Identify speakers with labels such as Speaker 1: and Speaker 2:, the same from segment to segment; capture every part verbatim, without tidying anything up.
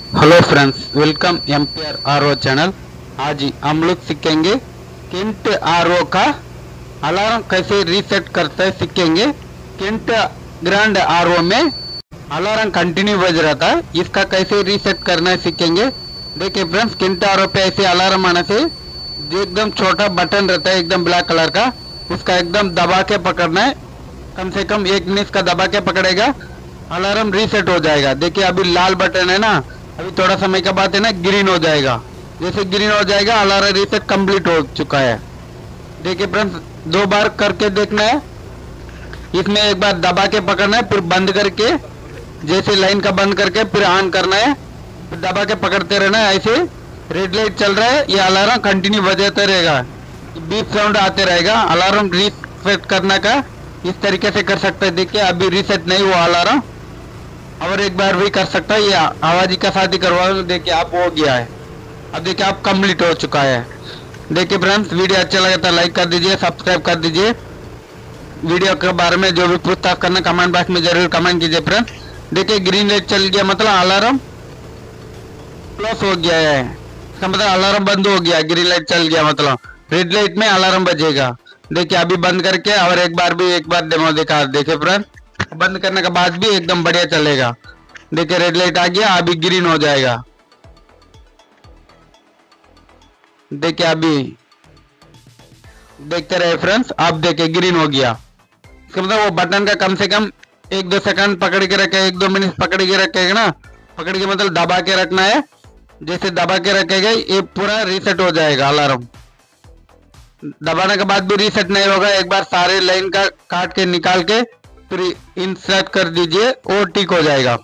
Speaker 1: Hello friends, welcome M P R R O channel. आज ही हम लोग सीखेंगे केंट आर ओ का अलार्म कैसे रीसेट करते हैं सीखेंगे। केंट ग्रैंड आर ओ में अलार्म कंटिन्यू बज रहा था, इसका कैसे रीसेट करना है सीखेंगे। देखिए फ्रेंड्स, केंट आर ओ पे ऐसे अलार्म आने से जो एकदम छोटा बटन रहता है एकदम ब्लैक कलर का, उसका एकदम दबा के पकड़ना है। कम से कम एक मिनट का दबा के पकड़ेगा, अलार्म रीसेट हो जाएगा। देखिए अभी लाल बटन है ना, अभी थोड़ा समय के बाद है ना ग्रीन हो जाएगा। जैसे ग्रीन हो जाएगा अलार्म रीसेट कंप्लीट हो चुका है। देखिए फ्रेंड्स, दो बार करके देखना है। इसमें एक बार दबा के पकड़ना है, फिर बंद करके, जैसे लाइन का बंद करके फिर ऑन करना है, फिर दबा के पकड़ते रहना है। ऐसे रेड लाइट चल रहा है, ये अलार्म कंटिन्यू बजाते रहेगा, बीप साउंड आते रहेगा। अलार्म रीसेट करने का इस तरीके से कर सकते हैं। देखिए अभी रीसेट नहीं हुआ अलार्म, और एक बार भी कर सकता है। ये आवाज का साथ ही करवा लो। देखिए आप हो गया है, अब देखिए आप कंप्लीट हो चुका है। देखिए फ्रेंड्स, वीडियो अच्छा लगा तो लाइक कर दीजिए, सब्सक्राइब कर दीजिए। वीडियो के बारे में जो भी पूछताछ करना कमेंट बॉक्स में जरूर कमेंट कीजिए फ्रेंड्स। देखिए ग्रीन लाइट चल गया मतलब अलार्म क्लोज हो गया है, इसका मतलब अलार्म बंद हो गया। ग्रीन लाइट चल गया मतलब रेड लाइट में अलार्म बजेगा। देखिए अभी बंद करके और एक बार भी एक बार डेमो दिखा। देखिए फ्रेंड्स, बंद करने के बाद भी एकदम बढ़िया चलेगा। देखिए रेड लाइट आ गया, अभी ग्रीन हो जाएगा। देखिए अभी देखते रहे फ्रेंड्स, आप देखिए ग्रीन हो गया। इसका मतलब वो बटन का कम से कम एक दो सेकंड पकड़ के रखे, एक दो मिनट पकड़ के रखेगा ना, पकड़ के मतलब दबा के रखना है। जैसे दबा के रखेगा ये पूरा रीसेट हो जाएगा अलार्म। दबाने के बाद भी रीसेट नहीं होगा, एक बार सारे लाइन का काट के निकाल के फिर इंसर्ट कर दीजिए, वो ठीक हो जाएगा।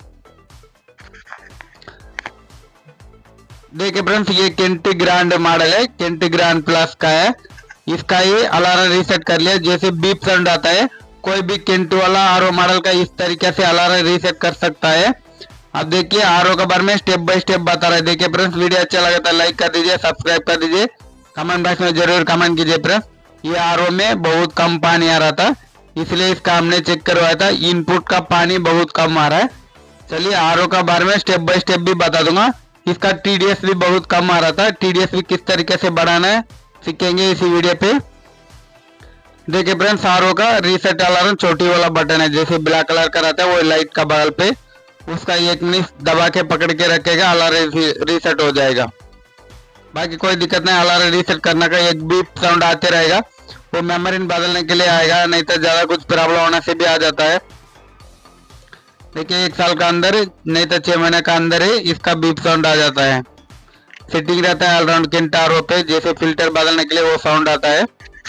Speaker 1: देखिए फ्रेंड्स, ये केंटी ग्रैंड मॉडल है, केंटी ग्रैंड प्लस का है। इसका ये अलार्म रीसेट कर लिया, जैसे बीप साउंड आता है, कोई भी केंट वाला आर ओ मॉडल का इस तरीके से अलार्म रीसेट कर सकता है। अब देखिए आर ओ के बारे में स्टेप बाय स्टेप बता रहे हैं। देखिए फ्रेंड्स, वीडियो अच्छा लगा तो लाइक कर दीजिए, सब्सक्राइब कर दीजिए, कमेंट बॉक्स में जरूर कमेंट कीजिए फ्रेंड्स। ये आर ओ में बहुत कम पानी आ रहा था, इसलिए इसका हमने चेक करवाया था, इनपुट का पानी बहुत कम आ रहा है। चलिए आर ओ का बारे में स्टेप बाय स्टेप भी बता दूंगा। इसका टी डी एस भी बहुत कम आ रहा था, टी डी एस भी किस तरीके से बढ़ाना है सीखेंगे इसी वीडियो पे। देखिए फ्रेंड्स, आर ओ का रीसेट अलार्म छोटी वाला बटन है, जैसे ब्लैक कलर का रहता है वो लाइट का बगल पे, उसका एक मिनट दबा के पकड़ के रखेगा, अलार्म रीसेट हो जाएगा। बाकी कोई दिक्कत नहीं, अलार्म रीसेट करने का एक बीप साउंड आते रहेगा, वो मेमोरी बदलने के लिए आएगा, नहीं तो ज्यादा कुछ प्रॉब्लम होने से भी आ जाता है। देखिए एक साल का अंदर नहीं तो छह महीने का अंदर ही इसका बीप साउंड आ जाता है। सेटिंग रहता है ऑलराउंड किंटारो पे, जैसे फिल्टर बदलने के लिए वो साउंड आता है।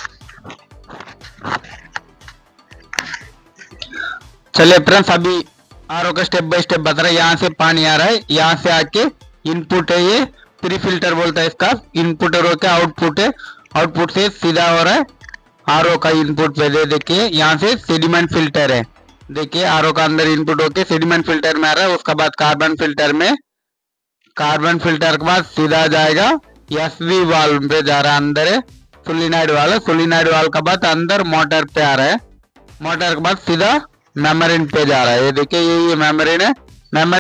Speaker 1: चलिए फ्रेंड्स, अभी आर ओ का स्टेप बाय स्टेप बता रहा है। यहाँ से पानी आ रहा है, यहाँ से आके इनपुट है, ये प्री फिल्टर बोलता है इसका। इनपुट और क्या आउटपुट है, आउटपुट से सीधा हो रहा है आर ओ का इनपुट पे। दे देखिए यहाँ से सेडिमेंट फिल्टर है, देखिए आर ओ का अंदर इनपुट होके सेडिमेंट फिल्टर में आ रहा है, उसके बाद कार्बन फिल्टर में, कार्बन फिल्टर के बाद सीधा जाएगा एस वी वाल्व पे जा रहा है, अंदर है सोलिनॉइड वाल्व, सोलिनॉइड वाल्व के बाद अंदर मोटर पे आ रहा है, मोटर के बाद सीधा मेम्ब्रेन पे जा रहा है। ये देखिए ये मेम्ब्रेन है, मेम्ब्रेन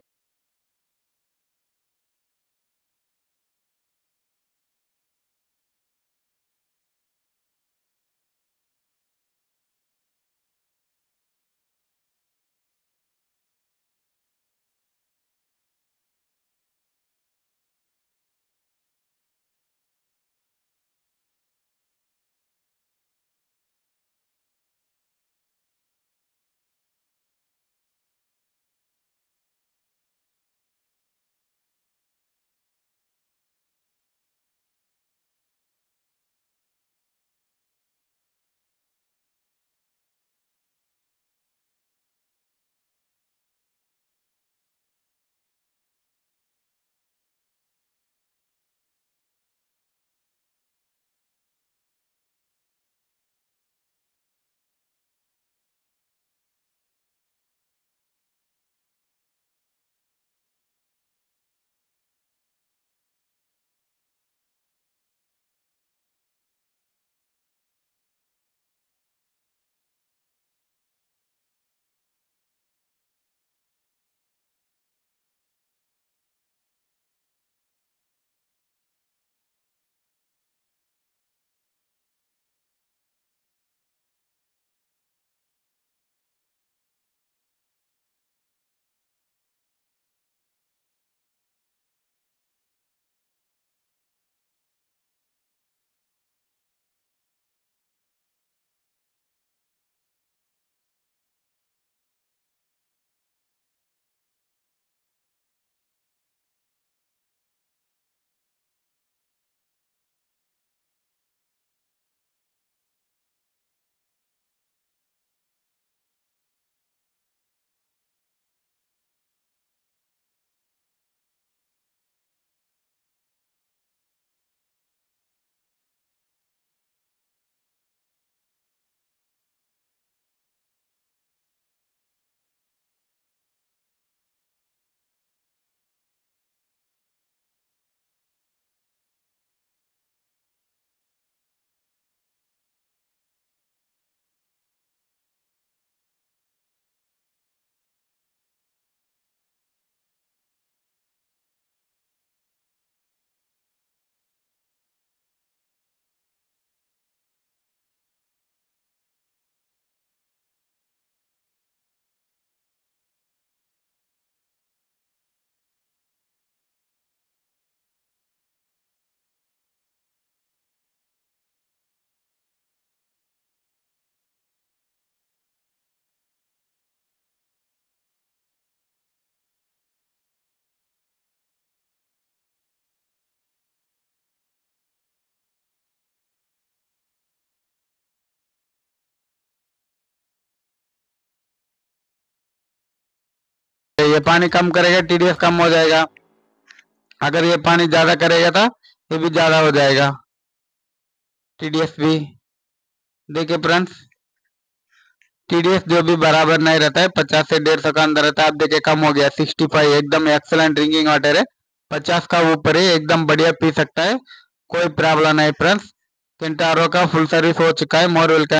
Speaker 1: ये पानी कम करेगा टीडीएस कम हो जाएगा, अगर ये पानी ज्यादा करेगा तो ये भी ज्यादा हो जाएगा टीडीएस भी। देखिए फ्रेंड्स, टीडीएस जो भी बराबर नहीं रहता है, पचास से डेढ़ सौ का अंदर रहता है। आप देखिए कम हो गया सिक्सटी फाइव, एकदम एक्सलेंट ड्रिंकिंग वाटर है, पचास का ऊपर है, एकदम बढ़िया पी सकता है, कोई प्रॉब्लम नहीं फ्रेंड्स। केंट आर ओ का फुल सर्विस हो चुका है। More welcome.